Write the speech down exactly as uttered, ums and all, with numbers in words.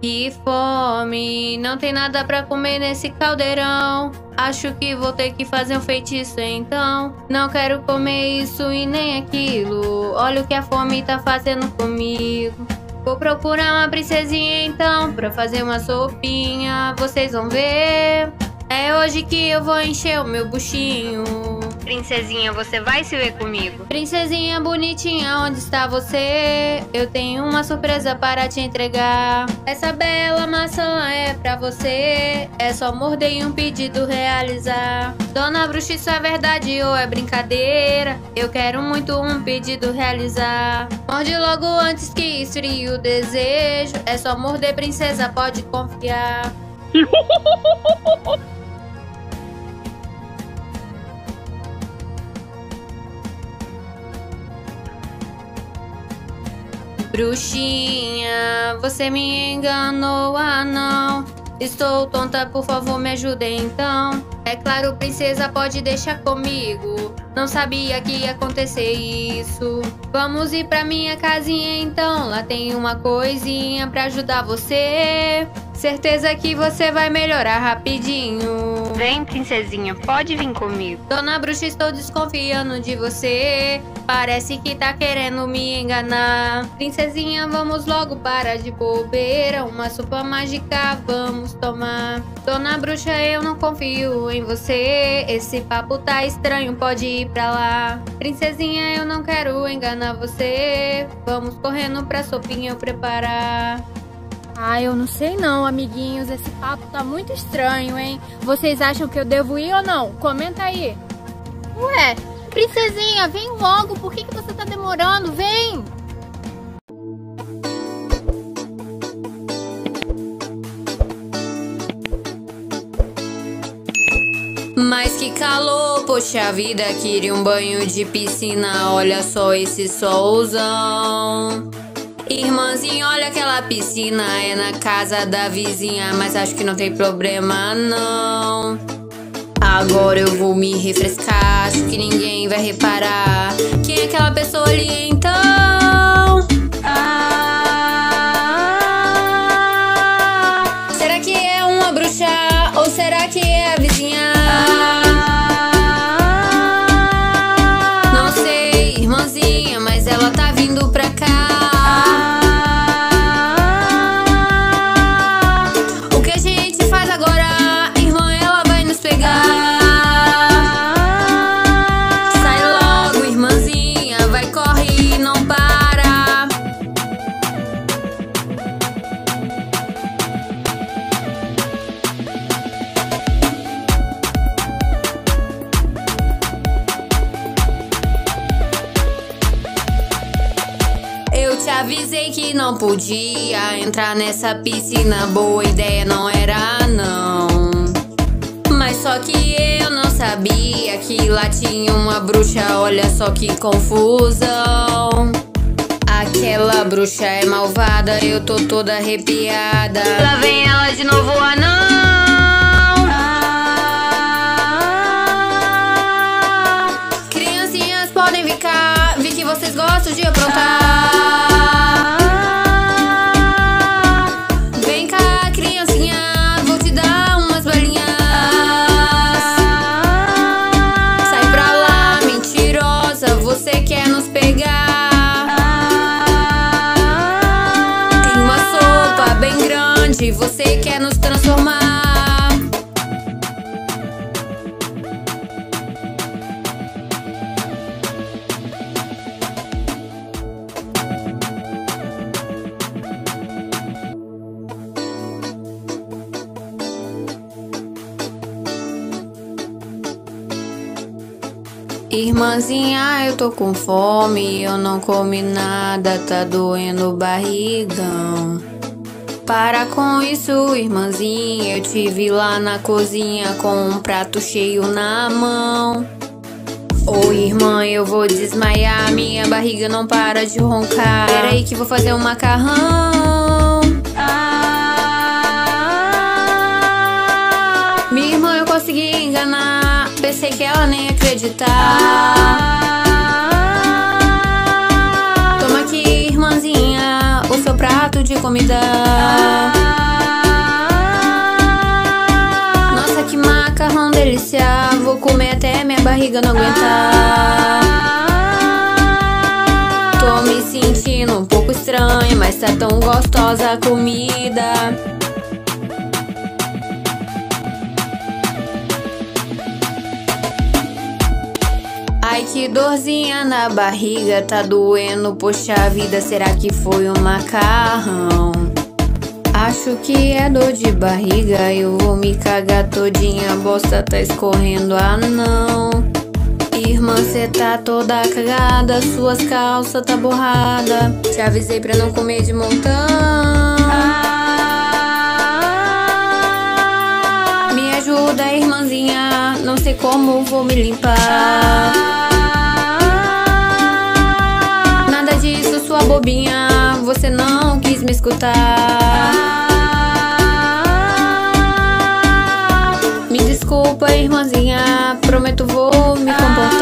Que fome, não tem nada pra comer nesse caldeirão. Acho que vou ter que fazer um feitiço então. Não quero comer isso e nem aquilo. Olha o que a fome tá fazendo comigo. Vou procurar uma princesinha então pra fazer uma sopinha. Vocês vão ver. É hoje que eu vou encher o meu buchinho. Princesinha, você vai se ver comigo? Princesinha bonitinha, onde está você? Eu tenho uma surpresa para te entregar. Essa bela maçã é pra você. É só morder e um pedido realizar. Dona Bruxa, isso é verdade ou é brincadeira? Eu quero muito um pedido realizar. Morde logo antes que esfrie o desejo. É só morder, princesa, pode confiar. Bruxinha, você me enganou, ah não. Estou tonta, por favor me ajude então. É claro, princesa, pode deixar comigo. Não sabia que ia acontecer isso. Vamos ir pra minha casinha então. Lá tem uma coisinha pra ajudar você. Certeza que você vai melhorar rapidinho. Vem, princesinha, pode vir comigo. Dona Bruxa, estou desconfiando de você. Parece que tá querendo me enganar. Princesinha, vamos logo, para de bobeira. Uma sopa mágica vamos tomar. Dona Bruxa, eu não confio em você. Esse papo tá estranho, pode ir pra lá. Princesinha, eu não quero enganar você. Vamos correndo pra sopinha eu preparar. Ah, eu não sei não, amiguinhos. Esse papo tá muito estranho, hein? Vocês acham que eu devo ir ou não? Comenta aí. Ué, princesinha, vem logo. Por que que você tá demorando? Vem! Mas que calor, poxa vida, queria um banho de piscina. Olha só esse solzão. Irmãzinha, olha aquela piscina, é na casa da vizinha, mas acho que não tem problema não. Agora eu vou me refrescar, acho que ninguém vai reparar. Quem é aquela pessoa ali então? Ah, será que é uma bruxa ou será que é a vizinha? Não sei, irmãzinha, mas ela tá vindo pra cá. Eu te avisei que não podia entrar nessa piscina. Boa ideia não era não. Mas só que eu não sabia que lá tinha uma bruxa. Olha só que confusão. Aquela bruxa é malvada, eu tô toda arrepiada. Lá vem ela de novo, ah não. Ah, criancinhas podem vir cá. Vi que vocês gostam de aprontar. Você quer nos transformar. Irmãzinha, eu tô com fome, eu não comi nada, tá doendo o barrigão. Para com isso, irmãzinha, eu te vi lá na cozinha com um prato cheio na mão. Ô irmã, eu vou desmaiar, minha barriga não para de roncar. Peraí que vou fazer um macarrão. Ah, minha irmã, eu consegui enganar, pensei que ela nem ia acreditar. Toma aqui, irmãzinha, o seu prato de comida. barriga não aguentar. Tô me sentindo um pouco estranha, mas tá tão gostosa a comida. Ai, que dorzinha na barriga, tá doendo, poxa vida, será que foi o macarrão? Acho que é dor de barriga, eu vou me cagar todinha, a bosta tá escorrendo, ah não. Irmã, cê tá toda cagada, suas calças tá borrada. Te avisei pra não comer de montão. Me ajuda, irmãzinha, não sei como vou me limpar. Nada disso, sua bobinha, você não quis me escutar. Me desculpa, irmãzinha, prometo vou me comportar.